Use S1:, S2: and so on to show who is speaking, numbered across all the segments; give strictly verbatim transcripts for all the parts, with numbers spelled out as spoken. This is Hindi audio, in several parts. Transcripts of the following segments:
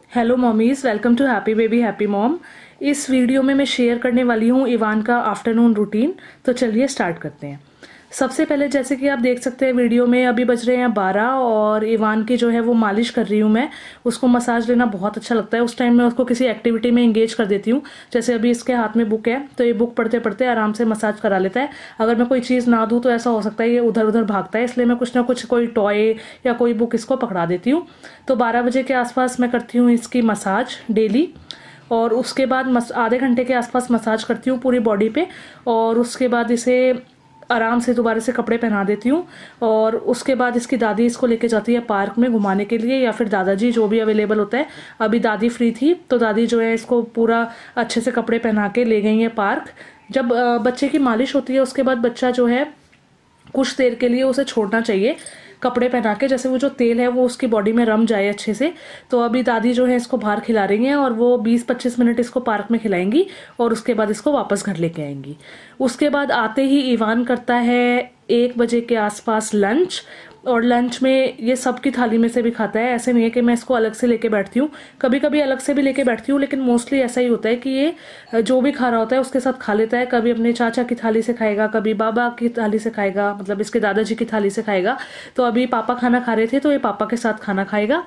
S1: Hello mommies, welcome to happy baby happy mom. इस वीडियो में मैं शेयर करने वाली हूँ इवान का आफ्टरनून रूटीन। तो चलिए स्टार्ट करते हैं। सबसे पहले जैसे कि आप देख सकते हैं वीडियो में, अभी बज रहे हैं बारह और इवान की जो है वो मालिश कर रही हूँ मैं। उसको मसाज लेना बहुत अच्छा लगता है। उस टाइम मैं उसको किसी एक्टिविटी में इंगेज कर देती हूँ। जैसे अभी इसके हाथ में बुक है तो ये बुक पढ़ते पढ़ते आराम से मसाज करा लेता है। अगर मैं कोई चीज़ ना दूँ तो ऐसा हो सकता है ये उधर उधर भागता है, इसलिए मैं कुछ ना कुछ कोई टॉय या कोई बुक इसको पकड़ा देती हूँ। तो बारह बजे के आसपास मैं करती हूँ इसकी मसाज डेली, और उसके बाद आधे घंटे के आसपास मसाज करती हूँ पूरी बॉडी पे। और उसके बाद इसे आराम से दोबारा से कपड़े पहना देती हूँ। और उसके बाद इसकी दादी इसको लेके जाती है पार्क में घुमाने के लिए, या फिर दादाजी, जो भी अवेलेबल होता है। अभी दादी फ्री थी तो दादी जो है इसको पूरा अच्छे से कपड़े पहना के ले गई है पार्क। जब बच्चे की मालिश होती है उसके बाद बच्चा जो है कुछ देर के लिए उसे छोड़ना चाहिए कपड़े पहना के, जैसे वो जो तेल है वो उसकी बॉडी में रम जाए अच्छे से। तो अभी दादी जो है इसको बाहर खिला रही हैं और वो बीस पच्चीस मिनट इसको पार्क में खिलाएंगी और उसके बाद इसको वापस घर लेके आएंगी। उसके बाद आते ही इवान करता है एक बजे के आसपास लंच, और लंच में ये सबकी थाली में से भी खाता है। ऐसे नहीं है कि मैं इसको अलग से लेके बैठती हूँ, कभी कभी अलग से भी लेके बैठती हूँ, लेकिन मोस्टली ऐसा ही होता है कि ये जो भी खा रहा होता है उसके साथ खा लेता है। कभी अपने चाचा की थाली से खाएगा, कभी बाबा की थाली से खाएगा, मतलब इसके दादाजी की थाली से खाएगा। तो अभी पापा खाना खा रहे थे तो ये पापा के साथ खाना खाएगा।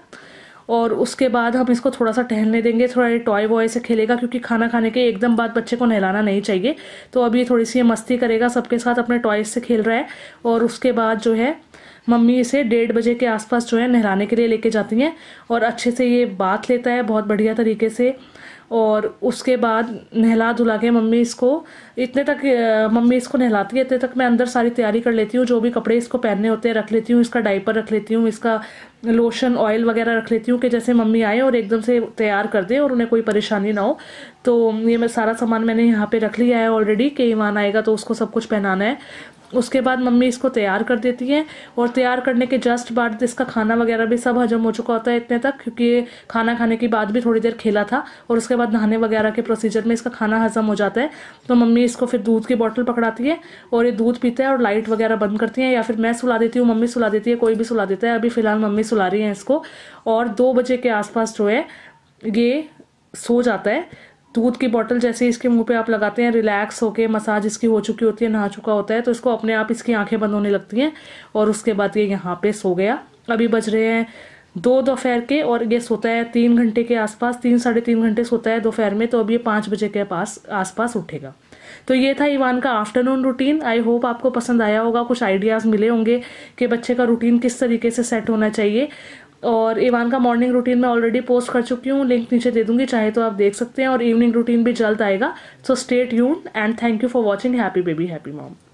S1: और उसके बाद हम इसको थोड़ा सा टहलने देंगे, थोड़ा टॉय वॉय से खेलेगा, क्योंकि खाना खाने के एकदम बाद बच्चे को नहलाना नहीं चाहिए। तो अभी थोड़ी सी मस्ती करेगा, सबके साथ अपने टॉयज से खेल रहा है। और उसके बाद जो है मम्मी इसे डेढ़ बजे के आसपास जो है नहलाने के लिए लेके जाती हैं और अच्छे से ये बाथ लेता है बहुत बढ़िया तरीके से। और उसके बाद नहला धुला के मम्मी इसको इतने तक मम्मी इसको नहलाती है, इतने तक मैं अंदर सारी तैयारी कर लेती हूँ। जो भी कपड़े इसको पहनने होते हैं रख लेती हूँ, इसका डाइपर रख लेती हूँ, इसका लोशन ऑयल वगैरह रख लेती हूँ कि जैसे मम्मी आए और एकदम से तैयार कर दे और उन्हें कोई परेशानी ना हो। तो ये मैं सारा सामान मैंने यहाँ पे रख लिया है ऑलरेडी कि ईमान आएगा तो उसको सब कुछ पहनाना है। उसके बाद मम्मी इसको तैयार कर देती हैं और तैयार करने के जस्ट बाद इसका खाना वगैरह भी सब हजम हो चुका होता है इतने तक, क्योंकि खाना खाने के बाद भी थोड़ी देर खेला था और उसके बाद नहाने वगैरह के प्रोसीजर में इसका खाना हजम हो जाता है। तो मम्मी इसको फिर दूध की बोतल पकड़ाती है और ये दूध पीता है और लाइट वगैरह बंद करती हैं, या फिर मैं सुला देती हूँ, मम्मी सुला देती है, कोई भी सुला देता है। अभी फिलहाल मम्मी सुला रही है इसको। और दो बजे के आसपास जो है ये सो जाता है। दूध की बोतल जैसे इसके मुंह पे आप लगाते हैं, रिलैक्स होके मसाज इसकी हो चुकी होती है, नहा चुका होता है, तो इसको अपने आप इसकी आंखें बंद होने लगती हैं और उसके बाद ये यहाँ पे सो गया। अभी बज रहे हैं दो दोपहर के और ये सोता है तीन घंटे के आसपास, तीन साढ़े तीन घंटे सोता है दोपहर में। तो अभी ये पाँच बजे के पास आसपास उठेगा। तो ये था इवान का आफ्टरनून रूटीन। आई होप आपको पसंद आया होगा, कुछ आइडियाज़ मिले होंगे कि बच्चे का रूटीन किस तरीके से सेट होना चाहिए। और इवान का मॉर्निंग रूटीन मैं ऑलरेडी पोस्ट कर चुकी हूँ, लिंक नीचे दे दूंगी, चाहे तो आप देख सकते हैं। और इवनिंग रूटीन भी जल्द आएगा। So stay tuned and thank you for watching happy baby happy mom.